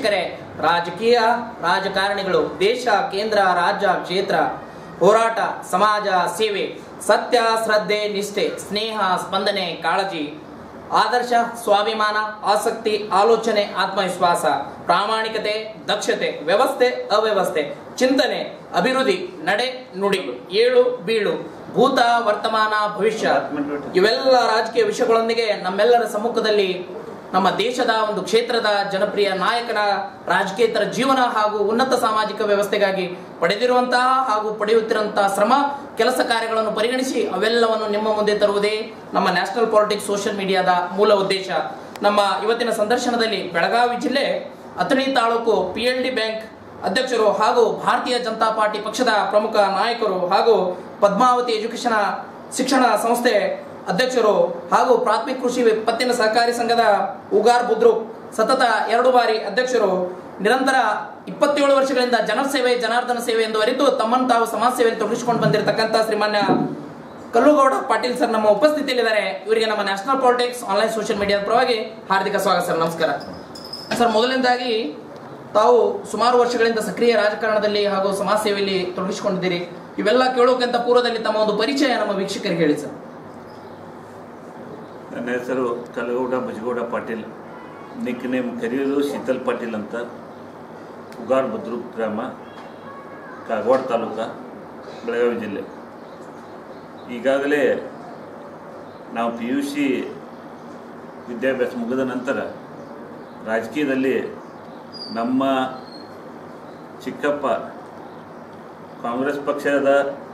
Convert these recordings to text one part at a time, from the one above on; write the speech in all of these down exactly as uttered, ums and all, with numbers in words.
ವೀಕ್ಷಕರೇ, ರಾಜಕೀಯ ರಾಜಕಾರಣಿಗಳು ದೇಶ, ಕೇಂದ್ರ, ರಾಜ್ಯ, ಕ್ಷೇತ್ರ, ಹೋರಾಟ, ಸಮಾಜ ಸೇವೆ, ಸತ್ಯ, ಶ್ರದ್ಧೆ, ನಿಷ್ಠೆ, ಸ್ನೇಹ, ಸ್ಪಂದನೆ, ಕಾಳಜಿ, ಆದರ್ಶ, ಸ್ವಾಭಿಮಾನ, ಆಸಕ್ತಿ, ಆಲೋಚನೆ, ಆತ್ಮವಿಶ್ವಾಸ, ಪ್ರಾಮಾಣಿಕತೆ, ದಕ್ಷತೆ, ವ್ಯವಸ್ಥೆ, ಅವ್ಯವಸ್ಥೆ, ಚಿಂತನೆ, ಅಭಿವೃದ್ಧಿ, ನಡೆ, ನುಡಿ, ಏಳು ಬೀಳು, ಭೂತ, ವರ್ತಮಾನ, ಭವಿಷ್ಯ ಇವೆಲ್ಲ ರಾಜಕೀಯ ವಿಷಯಗಳೊಂದಿಗೆ ನಮ್ಮೆಲ್ಲರ ಸಮ್ಮುಖದಲ್ಲಿ ನಮ್ಮ ದೇಶದ ಒಂದು ಕ್ಷೇತ್ರದ ಜನಪ್ರಿಯ ನಾಯಕನ ರಾಜಕೀಯೇತರ ಜೀವನ ಹಾಗೂ ಉನ್ನತ ಸಾಮಾಜಿಕ ವ್ಯವಸ್ಥೆಗಾಗಿ ಪಡೆದಿರುವಂತಹ ಹಾಗೂ ಪಡೆಯುತ್ತಿರುವಂತಹ ಶ್ರಮ ಕೆಲಸ ಕಾರ್ಯಗಳನ್ನು ಪರಿಗಣಿಸಿ ಅವೆಲ್ಲವನ್ನು ನಿಮ್ಮ ಮುಂದೆ ತರುವುದೇ ನಮ್ಮ ನ್ಯಾಷನಲ್ ಪಾಲಿಟಿಕ್ಸ್ ಸೋಷಿಯಲ್ ಮೀಡಿಯಾದ ಮೂಲ ಉದ್ದೇಶ. ನಮ್ಮ ಇವತ್ತಿನ ಸಂದರ್ಶನದಲ್ಲಿ ಬೆಳಗಾವಿ ಜಿಲ್ಲೆ ಅಥಣಿ ತಾಲೂಕು ಪಿ ಎಲ್ ಡಿ ಬ್ಯಾಂಕ್ ಅಧ್ಯಕ್ಷರು ಹಾಗೂ ಭಾರತೀಯ ಜನತಾ ಪಾರ್ಟಿ ಪಕ್ಷದ ಪ್ರಮುಖ ನಾಯಕರು ಹಾಗೂ ಪದ್ಮಾವತಿ ಎಜುಕೇಶನ್ ಶಿಕ್ಷಣ ಸಂಸ್ಥೆ ಅಧ್ಯಕ್ಷರು ಹಾಗೂ ಪ್ರಾಥಮಿಕ ಕೃಷಿ ಪತ್ತಿನ ಸಹಕಾರಿ ಸಂಘದ ಉಗಾರ್ ಬುದ್ರುಕ್ ಸತತ ಎರಡು ಬಾರಿ ಅಧ್ಯಕ್ಷರು, ನಿರಂತರ ಇಪ್ಪತ್ತೇಳು ವರ್ಷಗಳಿಂದ ಜನಸೇವೆ ಜನಾರ್ದನ ಸೇವೆ ಎಂದು ಅರಿತು ತಮ್ಮನ್ನು ತಾವು ಸಮಾಜ ಸೇವೆಯಲ್ಲಿ ತೊಡಗಿಸಿಕೊಂಡು ಬಂದಿರತಕ್ಕಂಥ ಶ್ರೀಮಾನ್ಯ ಕಲ್ಲುಗೌಡ ಪಾಟೀಲ್ ಸರ್ ನಮ್ಮ ಉಪಸ್ಥಿತಿಯಲ್ಲಿದ್ದಾರೆ. ಇವರಿಗೆ ನಮ್ಮ ನ್ಯಾಷನಲ್ ಪಾಲಿಟಿಕ್ಸ್ ಆನ್ಲೈನ್ ಸೋಷಿಯಲ್ ಮೀಡಿಯಾದ ಪರವಾಗಿ ಹಾರ್ದಿಕ ಸ್ವಾಗತ ಸರ್. ನಮಸ್ಕಾರ ಸರ್. ಮೊದಲನೇದಾಗಿ ತಾವು ಸುಮಾರು ವರ್ಷಗಳಿಂದ ಸಕ್ರಿಯ ರಾಜಕಾರಣದಲ್ಲಿ ಹಾಗೂ ಸಮಾಜ ಸೇವೆಯಲ್ಲಿ ತೊಡಗಿಸಿಕೊಂಡಿದ್ದೀರಿ. ಇವೆಲ್ಲ ಕೇಳೋಕ್ಕಿಂತ ಪೂರ್ವದಲ್ಲಿ ತಮ್ಮ ಒಂದು ಪರಿಚಯ ನಮ್ಮ ವೀಕ್ಷಕರಿಗೆ ಹೇಳಿ ಸರ್. ನನ್ನ ಹೆಸರು ಕಲ್ಲಗೌಡ ಬಜಗೌಡ ಪಾಟೀಲ್, ನಿಕ್ ನೇಮ್ ಕರೆಯೋದು ಶೀತಲ್ ಪಾಟೀಲ್ ಅಂತ. ಉಗಾರ್ ಬುದ್ರುಕ್ ಗ್ರಾಮ, ಕಾಗವಾಡ ತಾಲೂಕು, ಬೆಳಗಾವಿ ಜಿಲ್ಲೆ. ಈಗಾಗಲೇ ನಾವು ಪಿ ಯು ಸಿ ವಿದ್ಯಾಭ್ಯಾಸ ಮುಗಿದ ನಂತರ ರಾಜಕೀಯದಲ್ಲಿ ನಮ್ಮ ಚಿಕ್ಕಪ್ಪ ಕಾಂಗ್ರೆಸ್ ಪಕ್ಷದ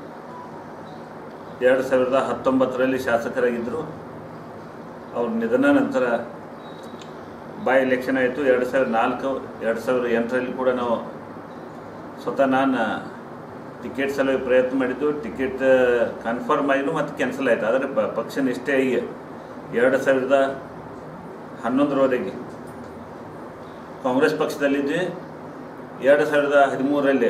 ಎರಡು ಸಾವಿರದ ಹತ್ತೊಂಬತ್ತರಲ್ಲಿ ಶಾಸಕರಾಗಿದ್ದರು. ಅವ್ರ ನಿಧನ ನಂತರ ಬೈ ಎಲೆಕ್ಷನ್ ಆಯಿತು. ಎರಡು ಸಾವಿರದ ನಾಲ್ಕು ಎರಡು ಸಾವಿರದ ಎಂಟರಲ್ಲಿ ಕೂಡ ನಾವು ಸ್ವತಃ ನಾನು ಟಿಕೆಟ್ ಸಲುವಾಗಿ ಪ್ರಯತ್ನ ಮಾಡಿದ್ದು. ಟಿಕೆಟ್ ಕನ್ಫರ್ಮ್ ಆಯಿತು ಮತ್ತು ಕ್ಯಾನ್ಸಲ್ ಆಯಿತು. ಆದರೆ ಪಕ್ಷ ನಿಷ್ಠೆಯಾಗಿ ಎರಡು ಸಾವಿರದ ಹನ್ನೊಂದರವರೆಗೆ ಕಾಂಗ್ರೆಸ್ ಪಕ್ಷದಲ್ಲಿದ್ವಿ. ಎರಡು ಸಾವಿರದ ಹದಿಮೂರರಲ್ಲಿ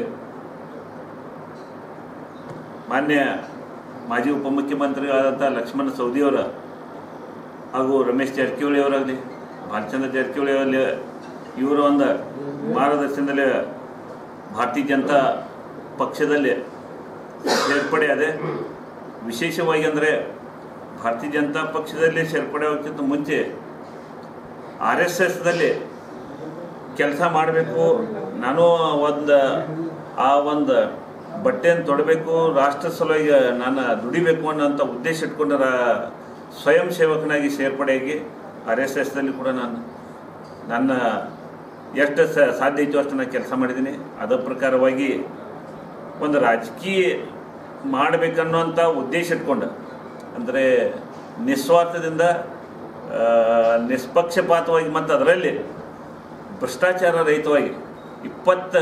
ಮಾನ್ಯ ಮಾಜಿ ಉಪಮುಖ್ಯಮಂತ್ರಿಗಳಾದಂಥ ಲಕ್ಷ್ಮಣ ಸವದಿಯವರ ಹಾಗೂ ರಮೇಶ್ ಜಾರಕಿಹೊಳಿ ಅವರಾಗಲಿ, ಭಾಲಚಂದ್ರ ಜಾರಕಿಹೊಳಿ ಅವರಲ್ಲಿ ಇವರ ಒಂದು ಮಾರ್ಗದರ್ಶನದಲ್ಲಿ ಭಾರತೀಯ ಜನತಾ ಪಕ್ಷದಲ್ಲಿ ಸೇರ್ಪಡೆ ಆದೆ. ವಿಶೇಷವಾಗಿ ಅಂದರೆ ಭಾರತೀಯ ಜನತಾ ಪಕ್ಷದಲ್ಲಿ ಸೇರ್ಪಡೆ ಆಗೋಕ್ಕಿಂತ ಮುಂಚೆ ಆರ್ ಎಸ್ ಎಸ್ದಲ್ಲಿ ಕೆಲಸ ಮಾಡಬೇಕು, ನಾನು ಒಂದು ಆ ಒಂದು ಬಟ್ಟೆಯನ್ನು ತೊಡಬೇಕು, ರಾಷ್ಟ್ರ ಸಲುವಾಗಿ ನಾನು ದುಡಿಬೇಕು ಅನ್ನೋಂಥ ಉದ್ದೇಶ ಇಟ್ಕೊಂಡರ ಸ್ವಯಂ ಸೇವಕನಾಗಿ ಸೇರ್ಪಡೆಯಾಗಿ ಆರ್ ಎಸ್ ಎಸ್ದಲ್ಲಿ ಕೂಡ ನಾನು ನನ್ನ ಎಷ್ಟು ಸಾಧ್ಯ ಇತ್ತು ಅಷ್ಟು ನಾನು ಕೆಲಸ ಮಾಡಿದ್ದೀನಿ. ಅದರ ಪ್ರಕಾರವಾಗಿ ಒಂದು ರಾಜಕೀಯ ಮಾಡಬೇಕನ್ನುವಂಥ ಉದ್ದೇಶ ಇಟ್ಕೊಂಡು, ಅಂದರೆ ನಿಸ್ವಾರ್ಥದಿಂದ ನಿಷ್ಪಕ್ಷಪಾತವಾಗಿ ಮತ್ತು ಅದರಲ್ಲಿ ಭ್ರಷ್ಟಾಚಾರ ರಹಿತವಾಗಿ ಇಪ್ಪತ್ತ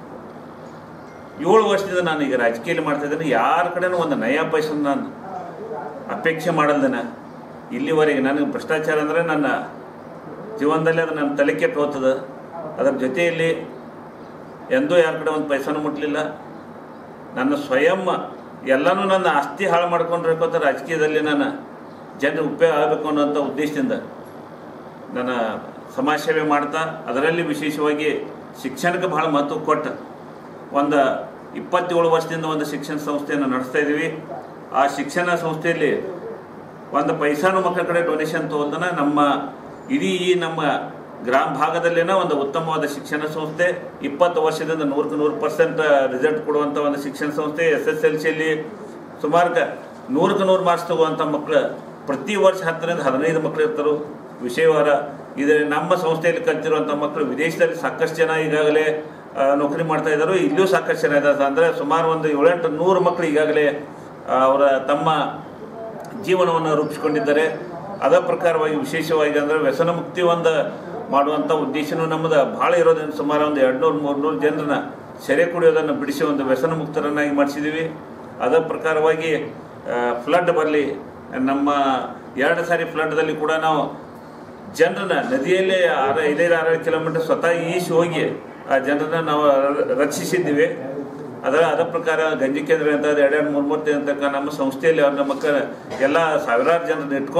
ಏಳು ವರ್ಷದಿಂದ ನಾನು ಈಗ ರಾಜಕೀಯ ಮಾಡ್ತಾಯಿದ್ದೀನಿ. ಯಾರ ಕಡೆನೂ ಒಂದು ನಯಾ ಪೈಸನ್ನು ನಾನು ಅಪೇಕ್ಷೆ ಮಾಡಲ್ದೇನೆ ಇಲ್ಲಿವರೆಗೆ. ನನಗೆ ಭ್ರಷ್ಟಾಚಾರ ಅಂದರೆ ನನ್ನ ಜೀವನದಲ್ಲಿ ಅದು ನನ್ನ ತಲೆ ಕೆಟ್ಟು ಹೋಗ್ತದೆ. ಅದರ ಜೊತೆಯಲ್ಲಿ ಎಂದೂ ಯಾರ ಕಡೆ ಒಂದು ಪೈಸಾನು ಮುಟ್ಟಲಿಲ್ಲ. ನನ್ನ ಸ್ವಯಂ ಎಲ್ಲನೂ ನನ್ನ ಆಸ್ತಿ ಹಾಳು ಮಾಡ್ಕೊಂಡಿರ್ಕೋತ ರಾಜಕೀಯದಲ್ಲಿ ನಾನು ಜನರಿಗೆ ಉಪಯೋಗ ಆಗಬೇಕು ಅನ್ನೋಂಥ ಉದ್ದೇಶದಿಂದ ನನ್ನ ಸಮಾಜ ಸೇವೆ ಮಾಡ್ತಾ, ಅದರಲ್ಲಿ ವಿಶೇಷವಾಗಿ ಶಿಕ್ಷಣಕ್ಕೆ ಭಾಳ ಮಹತ್ವ ಕೊಟ್ಟು ಒಂದು ಇಪ್ಪತ್ತೇಳು ವರ್ಷದಿಂದ ಒಂದು ಶಿಕ್ಷಣ ಸಂಸ್ಥೆಯನ್ನು ನಡೆಸ್ತಾ ಇದ್ದೀವಿ. ಆ ಶಿಕ್ಷಣ ಸಂಸ್ಥೆಯಲ್ಲಿ ಒಂದು ಪೈಸಾನು ಮಕ್ಕಳ ಕಡೆ ಡೊನೇಷನ್ ತೊಗೊಳ್ದನ ನಮ್ಮ ಇಡೀ ಈ ನಮ್ಮ ಗ್ರಾಮ ಭಾಗದಲ್ಲಿನ ಒಂದು ಉತ್ತಮವಾದ ಶಿಕ್ಷಣ ಸಂಸ್ಥೆ. ಇಪ್ಪತ್ತು ವರ್ಷದಿಂದ ನೂರಕ್ಕೆ ನೂರು ಪರ್ಸೆಂಟ್ ರಿಸಲ್ಟ್ ಕೊಡುವಂಥ ಒಂದು ಶಿಕ್ಷಣ ಸಂಸ್ಥೆ. ಎಸ್ ಎಸ್ ಎಲ್ ಸಿಯಲ್ಲಿ ಸುಮಾರು ನೂರಕ್ಕೆ ನೂರು ಮಾರ್ಕ್ಸ್ ತಗುವಂಥ ಮಕ್ಕಳು ಪ್ರತಿ ವರ್ಷ ಹತ್ತರಿಂದ ಹದಿನೈದು ಮಕ್ಕಳು ಇರ್ತಾರೆ ವಿಷಯವಾರ. ಇದು ನಮ್ಮ ಸಂಸ್ಥೆಯಲ್ಲಿ ಕಲ್ತಿರುವಂಥ ಮಕ್ಕಳು ವಿದೇಶದಲ್ಲಿ ಸಾಕಷ್ಟು ಜನ ಈಗಾಗಲೇ ನೌಕರಿ ಮಾಡ್ತಾ ಇದ್ದಾರೆ. ಇಲ್ಲೂ ಸಾಕಷ್ಟು ಜನ ಇದ್ದಾರೆ. ಅಂದರೆ ಸುಮಾರು ಒಂದು ಏಳೆಂಟು ನೂರು ಮಕ್ಕಳು ಈಗಾಗಲೇ ಅವರ ತಮ್ಮ ಜೀವನವನ್ನು ರೂಪಿಸ್ಕೊಂಡಿದ್ದಾರೆ. ಅದರ ಪ್ರಕಾರವಾಗಿ ವಿಶೇಷವಾಗಿ ಅಂದರೆ ವ್ಯಸನ ಮುಕ್ತಿ ಒಂದು ಮಾಡುವಂಥ ಉದ್ದೇಶನೂ ನಮ್ಮದು ಭಾಳ ಇರೋದ್ರಿಂದ ಸುಮಾರು ಒಂದು ಎರಡು ನೂರು ಮೂರು ನೂರು ಜನರನ್ನ ಸೆರೆ ಕುಡಿಯೋದನ್ನು ಬಿಡಿಸಿ ಒಂದು ವ್ಯಸನ ಮುಕ್ತರನ್ನಾಗಿ ಮಾಡಿಸಿದ್ದೀವಿ. ಅದರ ಪ್ರಕಾರವಾಗಿ ಫ್ಲಡ್ ಬರಲಿ, ನಮ್ಮ ಎರಡು ಸಾರಿ ಫ್ಲಡ್ದಲ್ಲಿ ಕೂಡ ನಾವು ಜನರನ್ನ ನದಿಯಲ್ಲೇ ಆರು ಐದೈದು ಆರು ಕಿಲೋಮೀಟರ್ ಸ್ವತಃ ಈಸಿ ಹೋಗಿ ಆ ಜನರನ್ನ ನಾವು ರಕ್ಷಿಸಿದ್ದೀವಿ. ಅದರ ಅದರ ಪ್ರಕಾರ ಗಂಜಿ ಕೇಂದ್ರ ಅಂತ ಎರಡು ಎರಡು ಮೂರು ಮೂರು ತನಕ ನಮ್ಮ ಸಂಸ್ಥೆಯಲ್ಲಿ ಅವ್ರ ಮಕ್ಕಳ ಎಲ್ಲ ಸಾವಿರಾರು ಜನರನ್ನ ಇಟ್ಕೊಂಡು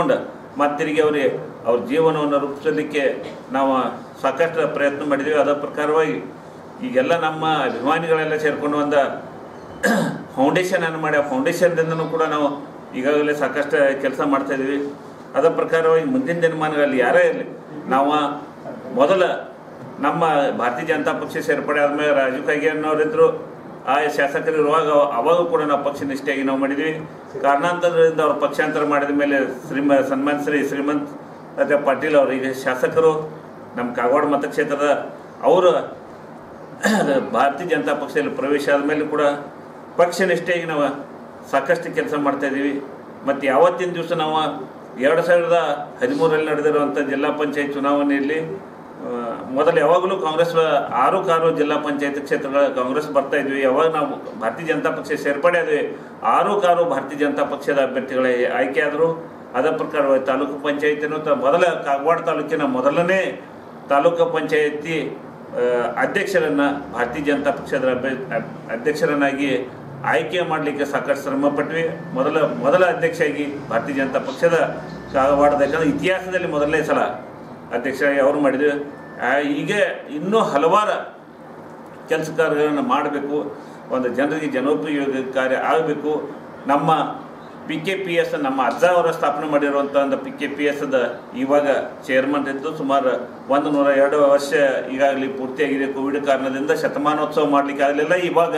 ಮತ್ತು ತಿರುಗಿ ಅವರಿಗೆ ಅವ್ರ ಜೀವನವನ್ನು ರೂಪಿಸಲಿಕ್ಕೆ ನಾವು ಸಾಕಷ್ಟು ಪ್ರಯತ್ನ ಮಾಡಿದ್ದೀವಿ. ಅದರ ಪ್ರಕಾರವಾಗಿ ಈಗೆಲ್ಲ ನಮ್ಮ ಅಭಿಮಾನಿಗಳೆಲ್ಲ ಸೇರಿಕೊಂಡು ಒಂದು ಫೌಂಡೇಶನನ್ನು ಮಾಡಿ ಆ ಫೌಂಡೇಶನ್ದಿಂದನೂ ಕೂಡ ನಾವು ಈಗಾಗಲೇ ಸಾಕಷ್ಟು ಕೆಲಸ ಮಾಡ್ತಾಯಿದ್ದೀವಿ. ಅದರ ಪ್ರಕಾರವಾಗಿ ಮುಂದಿನ ದಿನಮಾನಗಳಲ್ಲಿ ಯಾರೇ ಇರಲಿ ನಾವು ಮೊದಲ ನಮ್ಮ ಭಾರತೀಯ ಜನತಾ ಪಕ್ಷ ಸೇರ್ಪಡೆ ಆದಮೇಲೆ ರಾಜೀವ್ ಖರ್ಗೆಯನ್ನವರಿದ್ದರು, ಆ ಶಾಸಕರು ಇರುವಾಗ ಅವಾಗ ಕೂಡ ನಾವು ಪಕ್ಷ ನಿಷ್ಠೆಯಾಗಿ ನಾವು ಮಾಡಿದ್ವಿ. ಕಾರಣಾಂತರದಿಂದ ಅವ್ರು ಪಕ್ಷಾಂತರ ಮಾಡಿದ ಮೇಲೆ ಶ್ರೀಮ ಸನ್ಮಾನ್ ಶ್ರೀ ಶ್ರೀಮಂತ್ ರಾಜ ಪಾಟೀಲ್ ಅವರು ಈಗ ಶಾಸಕರು ನಮ್ಮ ಕಾಗವಾಡ ಮತಕ್ಷೇತ್ರದ ಅವರು ಭಾರತೀಯ ಜನತಾ ಪಕ್ಷದಲ್ಲಿ ಪ್ರವೇಶ ಆದಮೇಲೆ ಕೂಡ ಪಕ್ಷ ನಿಷ್ಠೆಯಾಗಿ ನಾವು ಸಾಕಷ್ಟು ಕೆಲಸ ಮಾಡ್ತಾಯಿದ್ದೀವಿ. ಮತ್ತು ಯಾವತ್ತಿನ ದಿವಸ ನಾವು ಎರಡು ಸಾವಿರದ ಹದಿಮೂರರಲ್ಲಿ ನಡೆದಿರುವಂಥ ಜಿಲ್ಲಾ ಪಂಚಾಯತ್ ಚುನಾವಣೆಯಲ್ಲಿ ಮೊದಲು ಯಾವಾಗಲೂ ಕಾಂಗ್ರೆಸ್ ಆರು ಕಾರು ಜಿಲ್ಲಾ ಪಂಚಾಯತ್ ಕ್ಷೇತ್ರಗಳ ಕಾಂಗ್ರೆಸ್ ಬರ್ತಾ ಇದ್ವಿ. ಯಾವಾಗ ನಾವು ಭಾರತೀಯ ಜನತಾ ಪಕ್ಷ ಸೇರ್ಪಡೆ ಆದ್ವಿ ಆರು ಕಾರು ಭಾರತೀಯ ಜನತಾ ಪಕ್ಷದ ಅಭ್ಯರ್ಥಿಗಳ ಆಯ್ಕೆ ಆದರು. ಅದರ ಪ್ರಕಾರವಾಗಿ ತಾಲೂಕು ಪಂಚಾಯತಿನೂ ತ ಮೊದಲ ಕಾಗವಾಡ ತಾಲೂಕಿನ ಮೊದಲನೇ ತಾಲೂಕು ಪಂಚಾಯತಿ ಅಧ್ಯಕ್ಷರನ್ನು ಭಾರತೀಯ ಜನತಾ ಪಕ್ಷದ ಅಧ್ಯಕ್ಷರನ್ನಾಗಿ ಆಯ್ಕೆ ಮಾಡಲಿಕ್ಕೆ ಸಾಕಷ್ಟು ಶ್ರಮ ಪಟ್ವಿ. ಮೊದಲ ಮೊದಲ ಅಧ್ಯಕ್ಷರಾಗಿ ಭಾರತೀಯ ಜನತಾ ಪಕ್ಷದ ಕಾಗವಾಡದ ಯಾಕಂದರೆ ಇತಿಹಾಸದಲ್ಲಿ ಮೊದಲನೇ ಸಲ ಅಧ್ಯಕ್ಷರಾಗಿ ಅವರು ಮಾಡಿದ್ವಿ. ಹೀಗೆ ಇನ್ನೂ ಹಲವಾರು ಕೆಲಸ ಕಾರ್ಯಗಳನ್ನು ಮಾಡಬೇಕು, ಒಂದು ಜನರಿಗೆ ಜನೋಪಯೋಗಿ ಕಾರ್ಯ ಆಗಬೇಕು. ನಮ್ಮ ಪಿ ಕೆ ಪಿ ಎಸ್ ನಮ್ಮ ಅಜ್ಜ ಅವರ ಸ್ಥಾಪನೆ ಮಾಡಿರುವಂಥ ಒಂದು ಪಿ ಕೆ ಪಿ ಎಸ್ದ ಇವಾಗ ಚೇರ್ಮನ್ ಇದ್ದು ಸುಮಾರು ಒಂದು ನೂರ ಎರಡು ವರ್ಷ ಈಗಾಗಲೇ ಪೂರ್ತಿಯಾಗಿದೆ. ಕೋವಿಡ್ ಕಾರಣದಿಂದ ಶತಮಾನೋತ್ಸವ ಮಾಡಲಿಕ್ಕೆ ಆಗಲಿಲ್ಲ. ಇವಾಗ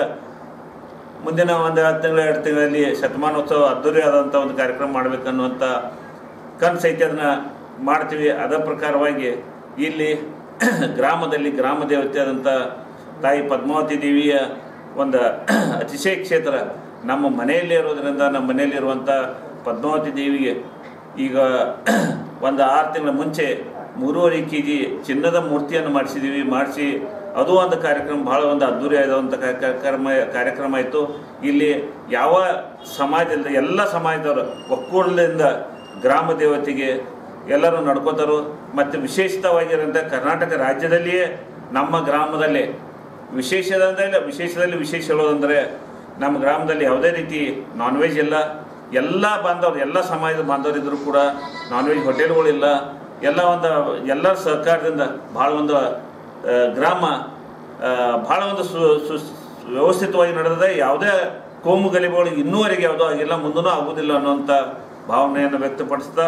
ಮುಂದಿನ ಒಂದು ಹತ್ತು ತಿಂಗಳು ಎರಡು ತಿಂಗಳಲ್ಲಿ ಶತಮಾನೋತ್ಸವ ಅದ್ದೂರಿ ಆದಂಥ ಒಂದು ಕಾರ್ಯಕ್ರಮ ಮಾಡಬೇಕನ್ನುವಂಥ ಕನಸು ಐತೆ, ಅದನ್ನು ಮಾಡ್ತೀವಿ. ಅದರ ಪ್ರಕಾರವಾಗಿ ಇಲ್ಲಿ ಗ್ರಾಮದಲ್ಲಿ ಗ್ರಾಮ ದೇವತೆ ಆದಂಥ ತಾಯಿ ಪದ್ಮಾವತಿ ದೇವಿಯ ಒಂದು ಅತಿಶಯ ಕ್ಷೇತ್ರ ನಮ್ಮ ಮನೆಯಲ್ಲೇ ಇರೋದರಿಂದ ನಮ್ಮ ಮನೆಯಲ್ಲಿರುವಂಥ ಪದ್ಮಾವತಿ ದೇವಿಗೆ ಈಗ ಒಂದು ಆರು ತಿಂಗಳ ಮುಂಚೆ ಮೂರುವರೆ ಕೆ ಜಿ ಚಿನ್ನದ ಮೂರ್ತಿಯನ್ನು ಮಾಡಿಸಿದ್ದೀವಿ. ಮಾಡಿಸಿ ಅದು ಒಂದು ಕಾರ್ಯಕ್ರಮ ಭಾಳ ಒಂದು ಅದ್ದೂರಿ ಆದಂಥ ಕಾರ್ಯಕ್ರಮ ಕಾರ್ಯಕ್ರಮ ಆಯಿತು. ಇಲ್ಲಿ ಯಾವ ಸಮಾಜದಿಂದ ಎಲ್ಲ ಸಮಾಜದವರು ಒಕ್ಕೂಟದಿಂದ ಗ್ರಾಮ ದೇವತೆಗೆ ಎಲ್ಲರೂ ನಡ್ಕೋತಾರೋ. ಮತ್ತು ವಿಶೇಷವಾಗಿರೋಂಥ ಕರ್ನಾಟಕ ರಾಜ್ಯದಲ್ಲಿಯೇ ನಮ್ಮ ಗ್ರಾಮದಲ್ಲಿ ವಿಶೇಷದಂದರೆ ವಿಶೇಷದಲ್ಲಿ ವಿಶೇಷ ಹೇಳೋದಂದರೆ ನಮ್ಮ ಗ್ರಾಮದಲ್ಲಿ ಯಾವುದೇ ರೀತಿ ನಾನ್ ವೆಜ್ ಇಲ್ಲ. ಎಲ್ಲ ಬಾಂಧವರು ಎಲ್ಲ ಸಮಾಜದ ಬಾಂಧವರಿದ್ದರೂ ಕೂಡ ನಾನ್ ವೆಜ್ ಹೋಟೆಲ್ಗಳಿಲ್ಲ. ಎಲ್ಲ ಒಂದು ಎಲ್ಲರ ಸಹಕಾರದಿಂದ ಭಾಳ ಒಂದು ಗ್ರಾಮ ಭಾಳ ಒಂದು ಸು ಸು ವ್ಯವಸ್ಥಿತವಾಗಿ ನಡೆದಿದೆ. ಯಾವುದೇ ಕೋಮು ಗಲಭೆಗಳಿಗೆ ಇನ್ನೂವರೆಗೆ ಯಾವುದೋ ಆಗಿಲ್ಲ, ಮುಂದೂ ಆಗೋದಿಲ್ಲ ಅನ್ನುವಂಥ ಭಾವನೆಯನ್ನು ವ್ಯಕ್ತಪಡಿಸ್ತಾ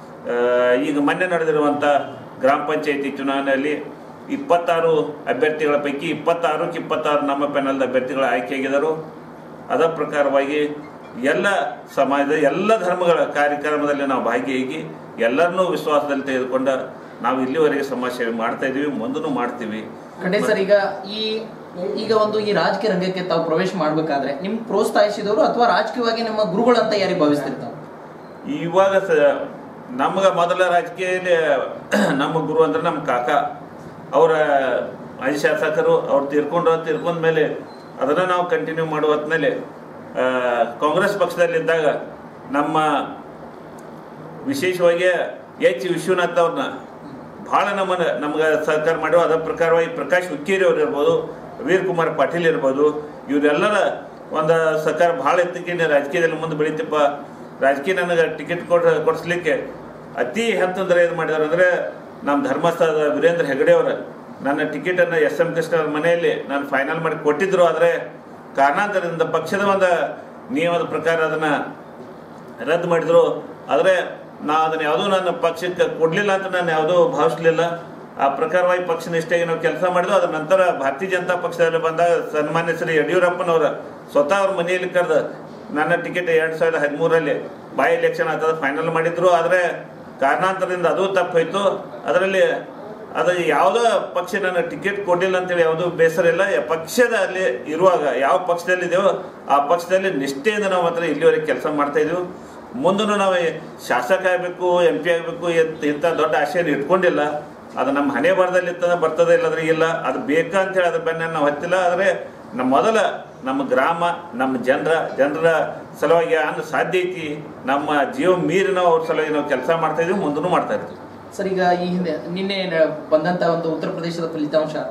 ಈಗ ಮೊನ್ನೆ ನಡೆದಿರುವಂಥ ಗ್ರಾಮ ಪಂಚಾಯತಿ ಚುನಾವಣೆಯಲ್ಲಿ ಇಪ್ಪತ್ತಾರು ಅಭ್ಯರ್ಥಿಗಳ ಪೈಕಿ ಇಪ್ಪತ್ತಾರಕ್ಕೆ ಇಪ್ಪತ್ತಾರು ನಮ್ಮ ಪ್ಯಾನಲ್ದ ಅಭ್ಯರ್ಥಿಗಳ ಆಯ್ಕೆಯಾಗಿದ್ದರು. ಅದರ ಪ್ರಕಾರವಾಗಿ ಎಲ್ಲ ಸಮಾಜದ ಎಲ್ಲ ಧರ್ಮಗಳ ಕಾರ್ಯಕ್ರಮದಲ್ಲಿ ನಾವು ಭಾಗಿಯಾಗಿ ಎಲ್ಲರನ್ನೂ ವಿಶ್ವಾಸದಲ್ಲಿ ತೆಗೆದುಕೊಂಡ ನಾವು ಇಲ್ಲಿವರೆಗೆ ಸಮಾಜ ಸೇವೆ ಮಾಡ್ತಾ ಇದ್ದೀವಿ, ಮುಂದೂ ಮಾಡ್ತೀವಿ. ಖಂಡಿತ ಸರ್. ಈಗ ಈ ಈಗ ಒಂದು ಈ ರಾಜಕೀಯ ರಂಗಕ್ಕೆ ತಾವು ಪ್ರವೇಶ ಮಾಡಬೇಕಾದ್ರೆ ನಿಮ್ ಪ್ರೋತ್ಸಾಹಿಸಿದವರು ಅಥವಾ ರಾಜಕೀಯವಾಗಿ ನಿಮ್ಮ ಗುರುಗಳಂತ ಯಾರಿಗೆ ಭಾವಿಸ್ತಿರ್ತಾವೆ? ಇವಾಗ ಸ ನಮ್ಗೆ ಮೊದಲ ರಾಜಕೀಯದಲ್ಲಿ ನಮ್ಮ ಗುರು ಅಂದ್ರೆ ನಮ್ಮ ಕಾಕ ಅವರ ಮಾಜಿ ಶಾಸಕರು. ಅವ್ರು ತೀರ್ಕೊಂಡು ತೀರ್ಕೊಂಡ ಮೇಲೆ ಅದನ್ನು ನಾವು ಕಂಟಿನ್ಯೂ ಮಾಡುವ ಹೊತ್ತಿನಲ್ಲಿ ಕಾಂಗ್ರೆಸ್ ಪಕ್ಷದಲ್ಲಿದ್ದಾಗ ನಮ್ಮ ವಿಶೇಷವಾಗಿ ಎಚ್ ವಿಶ್ವನಾಥ್ ಅವ್ರನ್ನ ಭಾಳ ನಮ್ಮನ್ನು ನಮ್ಗೆ ಸಹಕಾರ ಮಾಡುವ. ಅದರ ಪ್ರಕಾರವಾಗಿ ಪ್ರಕಾಶ್ ಹುಕ್ಕೇರಿ ಅವ್ರು ಇರ್ಬೋದು, ವೀರ್ ಕುಮಾರ್ ಪಾಟೀಲ್ ಇರ್ಬೋದು, ಇವರೆಲ್ಲರ ಒಂದು ಸಹಕಾರ ಭಾಳ ಎತ್ತಕ್ಕೆ ರಾಜಕೀಯದಲ್ಲಿ ಮುಂದೆ ಬೆಳೀತಿಪ್ಪ, ರಾಜಕೀಯ ನನಗೆ ಟಿಕೆಟ್ ಕೊಡ ಕೊಡಿಸ್ಲಿಕ್ಕೆ ಅತಿ ಹೆಚ್ಚಂದ್ರೆ ಇದು ಮಾಡಿದಾರೆ ಅಂದರೆ ನಮ್ಮ ಧರ್ಮಸ್ಥಳದ ವೀರೇಂದ್ರ ಹೆಗಡೆ ಅವರು ನನ್ನ ಟಿಕೆಟನ್ನು ಎಸ್ ಎಂ ಕೃಷ್ಣ ಅವ್ರ ಮನೆಯಲ್ಲಿ ನಾನು ಫೈನಲ್ ಮಾಡಿ ಕೊಟ್ಟಿದ್ದರು. ಆದರೆ ಕಾರಣಾಂತರದಿಂದ ಪಕ್ಷದ ಒಂದು ನಿಯಮದ ಪ್ರಕಾರ ಅದನ್ನು ರದ್ದು ಮಾಡಿದರು. ಆದರೆ ನಾ ಅದನ್ನು ಯಾವುದೂ ನನ್ನ ಪಕ್ಷಕ್ಕೆ ಕೊಡಲಿಲ್ಲ ಅಂತ ನಾನು ಯಾವುದೂ ಭಾವಿಸಲಿಲ್ಲ. ಆ ಪ್ರಕಾರವಾಗಿ ಪಕ್ಷ ನಿಷ್ಠೆಗೆ ನಾವು ಕೆಲಸ ಮಾಡಿದ್ವು. ಅದರ ನಂತರ ಭಾರತೀಯ ಜನತಾ ಪಕ್ಷದಲ್ಲಿ ಬಂದಾಗ ಸನ್ಮಾನ್ಯ ಶ್ರೀ ಯಡಿಯೂರಪ್ಪನವರ ಸ್ವತಃ ಅವ್ರ ಮನೆಯಲ್ಲಿ ಕರೆದು ನನ್ನ ಟಿಕೆಟ್ ಎರಡು ಸಾವಿರದ ಹದಿಮೂರರಲ್ಲಿ ಬೈ ಎಲೆಕ್ಷನ್ ಆಗ್ತದೆ ಫೈನಲ್ ಮಾಡಿದ್ರು. ಆದರೆ ಕಾರಣಾಂತರದಿಂದ ಅದು ತಪ್ಪೋಯ್ತು. ಅದರಲ್ಲಿ ಅದು ಯಾವುದೋ ಪಕ್ಷ ನನ್ನ ಟಿಕೆಟ್ ಕೊಡಲಿಲ್ಲ ಅಂತೇಳಿ ಯಾವುದೂ ಬೇಸರ ಇಲ್ಲ. ಪಕ್ಷದಲ್ಲಿ ಇರುವಾಗ ಯಾವ ಪಕ್ಷದಲ್ಲಿದ್ದೇವೋ ಆ ಪಕ್ಷದಲ್ಲಿ ನಿಷ್ಠೆಯಿಂದ ನಾವು ಮಾತ್ರ ಇಲ್ಲಿವರೆಗೆ ಕೆಲಸ ಮಾಡ್ತಾಯಿದ್ದೀವಿ. ಮುಂದೂ ನಾವು ಶಾಸಕ ಆಗಬೇಕು, ಎಂ ಪಿ ಆಗಬೇಕು ಇಂಥ ದೊಡ್ಡ ಆಶೆಯನ್ನು ಇಟ್ಕೊಂಡಿಲ್ಲ. ಅದು ನಮ್ಮ ಹಣೆ ಬರದಲ್ಲಿ ಇರ್ತದೆ, ಬರ್ತದೆ ಇಲ್ಲದ್ರೆ ಇಲ್ಲ. ಅದು ಬೇಕಾ ಅಂತೇಳಿ ಅದ್ರ ಬೆನ್ನ ನಾವು ಹತ್ತಿಲ್ಲ. ಆದರೆ ನಮ್ಮ ಮೊದಲ ನಮ್ಮ ಗ್ರಾಮ ನಮ್ಮ ಜನರ ಜನರ ಸಲುವಾಗಿ ಅನ್ನ ಸಾಧ್ಯ ಐತಿ, ನಮ್ಮ ಜೀವ ಮೀರಿ ನಾವು ಅವ್ರ ಸಲುವಾಗಿ ನಾವು ಕೆಲಸ ಮಾಡ್ತಾ ಇದೀವಿ, ಮುಂದೂ ಮಾಡ್ತಾ ಇರ್ತೀವಿ. ಸರ್, ಈಗ ಈ ಹಿಂದೆ ನಿನ್ನೆ ಬಂದಂಥ ಒಂದು ಉತ್ತರ ಪ್ರದೇಶದ ಫಲಿತಾಂಶ